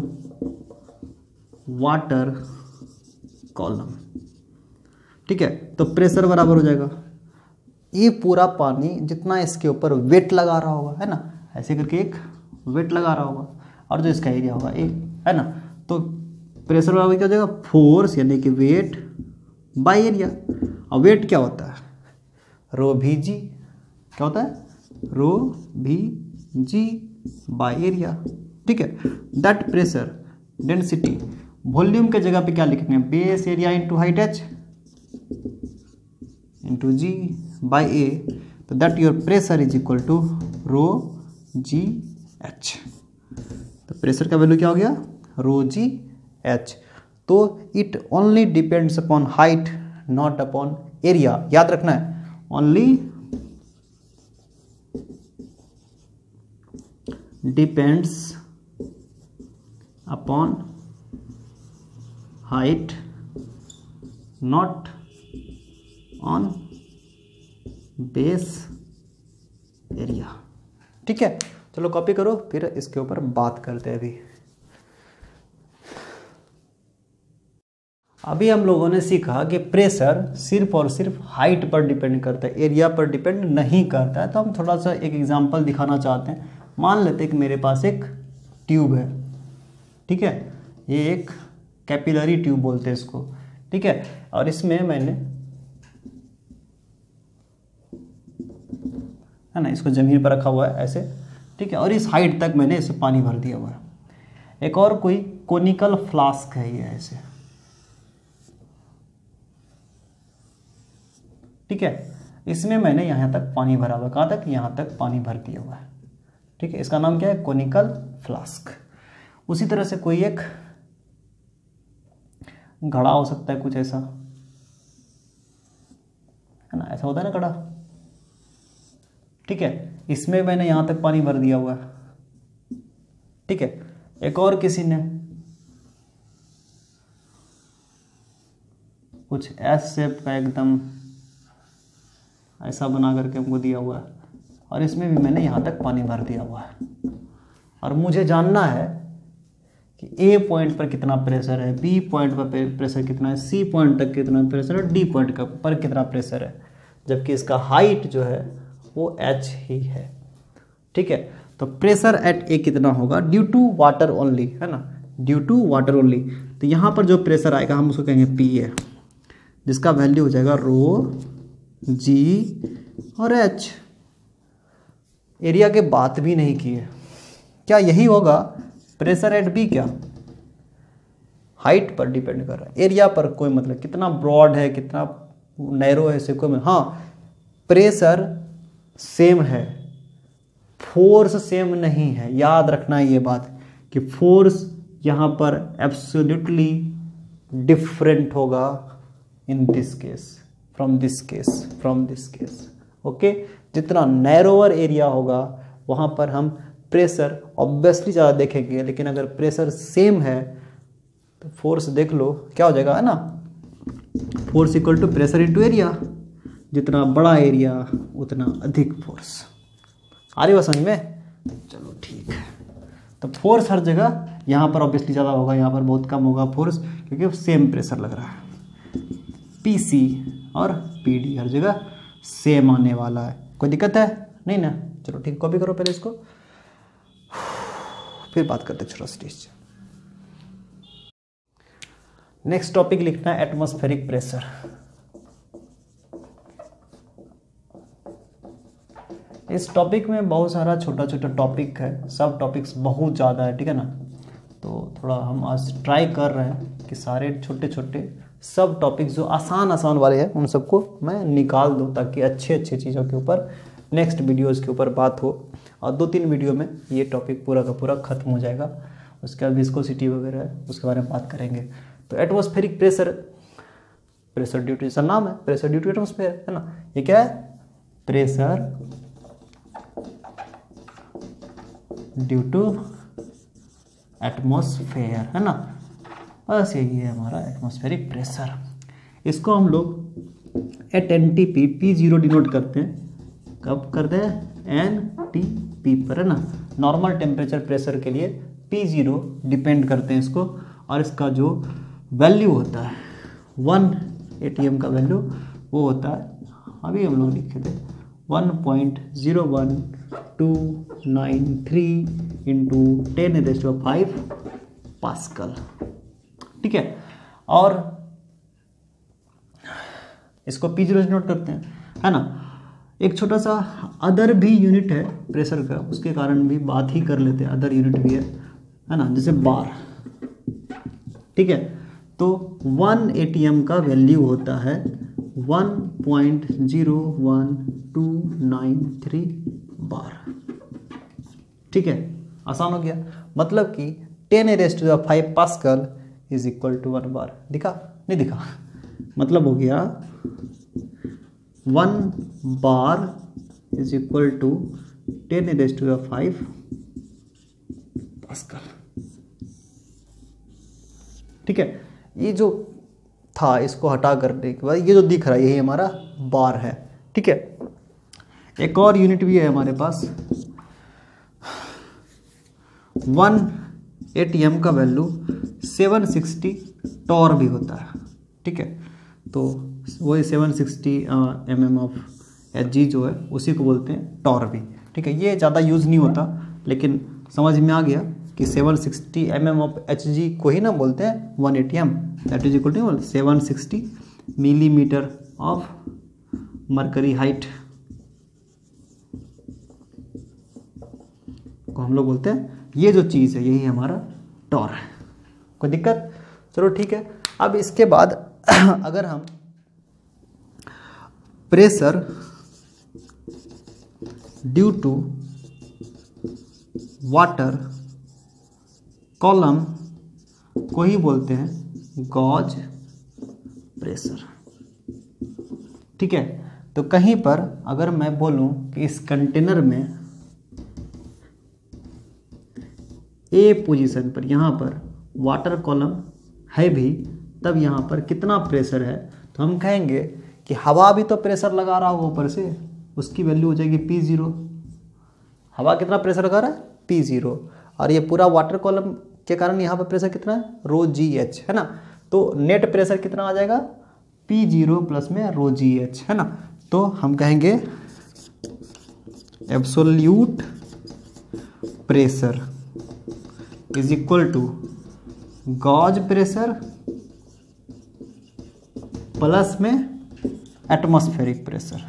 water column. ठीक है, तो प्रेशर बराबर हो जाएगा ये पूरा पानी जितना इसके ऊपर वेट लगा रहा होगा, है ना? ऐसे करके एक वेट लगा रहा होगा और जो इसका एरिया होगा ए, है ना? तो प्रेशर बराबर क्या हो जाएगा? फोर्स यानी कि वेट बाय एरिया। और वेट क्या होता है? रो भी जी। क्या होता है? रो भी जी बाय एरिया। ठीक है, दैट प्रेशर डेंसिटी वॉल्यूम के जगह पे क्या लिखेंगे? Base area into height h into g by a. तो that your pressure is equal to rho g h. तो प्रेशर का वैल्यू क्या हो गया? Rho g h. तो it only depends upon height not upon area. याद रखना है, only depends upon height not on base area. ठीक है, चलो कॉपी करो, फिर इसके ऊपर बात करते हैं। अभी हम लोगों ने सीखा कि प्रेशर सिर्फ और सिर्फ हाइट पर डिपेंड करता है, एरिया पर डिपेंड नहीं करता है। तो हम थोड़ा सा एक एग्जांपल दिखाना चाहते हैं। मान लेते हैं कि मेरे पास एक ट्यूब है। ठीक है, ये एक कैपिलरी ट्यूब बोलते हैं इसको। ठीक है, और इसमें मैंने, है ना, इसको ज़मीन पर रखा हुआ है ऐसे। ठीक है, और इस हाइट तक मैंने इसे पानी भर दिया हुआ है। एक और कोई कोनिकल फ्लास्क है ये ऐसे। ठीक है, इसमें मैंने यहाँ तक पानी भरा हुआ है। कहाँ तक? यहाँ तक पानी भर दिया हुआ है। ठीक है, इसका नाम क्या है? Conical flask. उसी तरह से कोई एक घड़ा हो सकता है, कुछ ऐसा, है ना? ऐसा होता है ना घड़ा। ठीक है, इसमें मैंने यहाँ तक पानी भर दिया हुआ है। ठीक है, एक और किसी ने कुछ एस शेप का एकदम ऐसा बना करके हमको दिया हुआ है और इसमें भी मैंने यहाँ तक पानी भर दिया हुआ है। और मुझे जानना है कि ए पॉइंट पर कितना प्रेशर है, बी पॉइंट पर प्रेशर कितना है, सी पॉइंट तक कितना प्रेशर है, डी पॉइंट पर कितना प्रेशर है, जबकि इसका हाइट जो है वो h ही है। ठीक है, तो प्रेशर एट ए कितना होगा? ड्यू टू वाटर ओनली, है ना? Due to water only. तो यहाँ पर जो प्रेशर आएगा हम उसको कहेंगे पी है, जिसका वैल्यू हो जाएगा रो जी और एच। एरिया के बात भी नहीं की है। क्या यही होगा? प्रेशर एट बी क्या हाइट पर डिपेंड कर रहा है, एरिया पर कोई मतलब, कितना ब्रॉड है कितना नैरो है इसे कोई। हाँ, प्रेशर सेम है, फोर्स सेम नहीं है। याद रखना है ये बात कि फोर्स यहाँ पर एब्सोल्युटली डिफरेंट होगा in this case from this case. Okay, जितना नैरोअर एरिया होगा वहाँ पर हम प्रेशर ऑब्वियसली ज़्यादा देखेंगे, लेकिन अगर प्रेशर सेम है तो फोर्स देख लो क्या हो जाएगा, है ना? Force equal to pressure into area, जितना बड़ा एरिया उतना अधिक फोर्स। आ रही बात समझ में? चलो ठीक है। तो फोर्स हर जगह यहाँ पर ऑब्वियसली ज़्यादा होगा, यहाँ पर बहुत कम होगा फोर्स, क्योंकि सेम प्रेशर लग रहा है। पीसी और पीडी हर जगह सेम आने वाला है। कोई दिक्कत है? नहीं ना? चलो ठीक, कॉपी करो पहले इसको, फिर बात करते हैं छोटा स्टेज। नेक्स्ट टॉपिक लिखना है एटमॉस्फेरिक प्रेशर। इस टॉपिक में बहुत सारा छोटा छोटा टॉपिक है, सब टॉपिक्स बहुत ज़्यादा है, ठीक है ना। तो थोड़ा हम आज ट्राई कर रहे हैं कि सारे छोटे छोटे सब टॉपिक्स जो आसान आसान वाले हैं उन सबको मैं निकाल दूं, ताकि अच्छे अच्छे चीज़ों के ऊपर नेक्स्ट वीडियोज़ के ऊपर बात हो, और 2-3 वीडियो में ये टॉपिक पूरा का पूरा ख़त्म हो जाएगा। उसके बाद विस्कोसिटी वगैरह है, उसके बारे में बात करेंगे। तो atmospheric pressure, pressure due to, इसका नाम है प्रेशर ड्यू टू एटमॉस्फेयर, है ना। ये क्या है? प्रेशर ड्यू टू एटमॉस्फेयर, है ना। बस यही है हमारा एटमॉस्फेरिक प्रेशर। इसको हम लोग एट NTP P0 डिनोट करते हैं। कब करते हैं? NTP पर, है ना। नॉर्मल टेम्परेचर प्रेशर के लिए P0 डिपेंड करते हैं इसको, और इसका जो वैल्यू होता है 1 ATM का वैल्यू वो होता है, अभी हम लोग लिखे थे 1.01293 इंटू 10⁵ पास्कल, ठीक है। और इसको P0 नोट करते हैं, है ना। एक छोटा सा अदर भी यूनिट है प्रेशर का, उसके कारण भी बात ही कर लेते हैं। अदर यूनिट भी है ना, जैसे बार, ठीक है। तो 1 ATM का वैल्यू होता है 1.01293 बार, ठीक है। आसान हो गया। मतलब कि 10⁵ pascal is equal to 1 bar. दिखा? नहीं दिखा? मतलब हो गया 1 bar is equal to 10⁵ pascal, ठीक है। ये जो था इसको हटा करने के बाद ये जो दिख रहा है यही हमारा बार है, ठीक है। एक और यूनिट भी है हमारे पास, 1 ATM का वैल्यू 760 टॉर भी होता है, ठीक है। तो वही 760 mm ऑफ Hg जो है उसी को बोलते हैं टॉर भी, ठीक है। ये ज़्यादा यूज़ नहीं होता, लेकिन समझ में आ गया कि 760 mm ऑफ Hg को ही ना बोलते हैं 1 ATM, that is equal to 760 millimetre of mercury height को हम लोग बोलते हैं। ये जो चीज़ है यही हमारा टॉर है। कोई दिक्कत? चलो ठीक है। अब इसके बाद अगर हम pressure due to water column को ही बोलते हैं गॉज प्रेशर, ठीक है। तो कहीं पर अगर मैं बोलूं कि इस कंटेनर में ए पोजीशन पर यहाँ पर वाटर कॉलम है भी, तब यहाँ पर कितना प्रेशर है, तो हम कहेंगे कि हवा भी तो प्रेशर लगा रहा होगा ऊपर से, उसकी वैल्यू हो जाएगी P0। हवा कितना प्रेशर लगा रहा है? P0। और ये पूरा वाटर कॉलम के कारण यहाँ पर प्रेशर कितना है? ρGH, है ना। तो नेट प्रेशर कितना आ जाएगा? P0 प्लस में ρGH, है ना। तो हम कहेंगे absolute pressure is equal to gauge pressure plus में एटमॉस्फेरिक प्रेशर,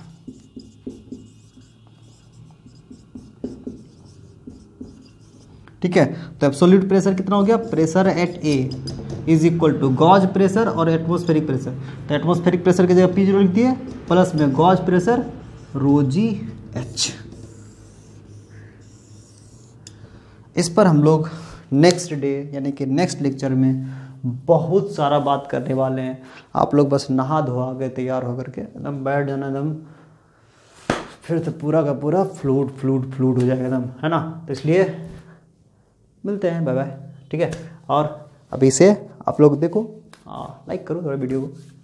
ठीक है। तो एब्सोल्यूट प्रेशर कितना हो गया? Pressure at A is equal to gauge pressure और एटमॉस्फेरिक प्रेशर। तो एटमॉस्फेरिक प्रेशर की जगह P0 लिख दिए, प्लस में गॉज प्रेशर ρGH। इस पर हम लोग नेक्स्ट डे यानी कि नेक्स्ट लेक्चर में बहुत सारा बात करने वाले हैं। आप लोग बस नहा धोआ गए तैयार होकर के एकदम बैठ जाना, एकदम फिर तो पूरा का पूरा फ्लूड हो जाएगा एकदम, है ना। तो इसलिए मिलते हैं, बाय बाय, ठीक है। और अभी से आप लोग देखो, लाइक करो थोड़ा वीडियो को।